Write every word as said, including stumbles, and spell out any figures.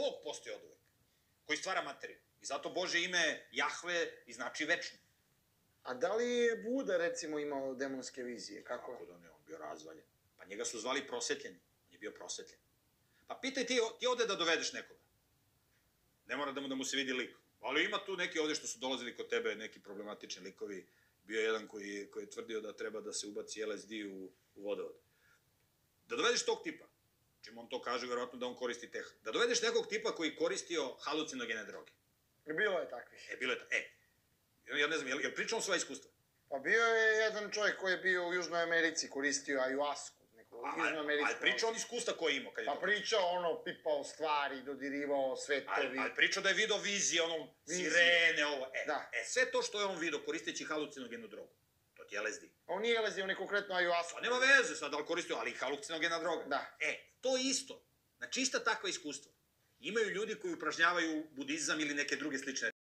Bog postoji od uvek, koji stvara materiju. I zato Bože ime Jahve i znači večno. A da li je Buda, recimo, imao demonske vizije? Kako? Kako da ne, on bio razvaljen. Pa njega su zvali prosvetljeni. On je bio prosvetljen. Pa pitaj ti, ti ovde da dovedeš nekoga. Ne mora da mu, da mu se vidi lik. Ali ima tu neki ovde što su dolazili kod tebe, neki problematični likovi. Bio je jedan koji, koji je tvrdio da treba da se ubaci L S D u, u vodovod. Da dovedeš tog tipa, čim on to kaže, verovatno da on koristi teh. Da dovedeš nekog tipa koji koristio halucinogene droge. Bilo je takvih. E, bilo je to. E, ja ne znam, je li, je li pričao svoje iskustva? Pa bio je jedan čovjek koji je bio u Južnoj Americi, koristio ayahuasku. Ali pričao on iskustva koje je imao? Pa pričao ono, pipao stvari, dodirivao svetovi. Ali pričao da je video vizije, ono, sirene, ovo. E, sve to što je on video koristeći halucinogenu drogu, to ti je L S D. On nije L S D, on je konkretno ayahuasku. Pa nema veze sad da li koristio, ali halucinogena droga. Da. E, to je isto. Znači, ista takva iskustva. Imaju ljudi koji upražnjavaju budizam ili neke druge slične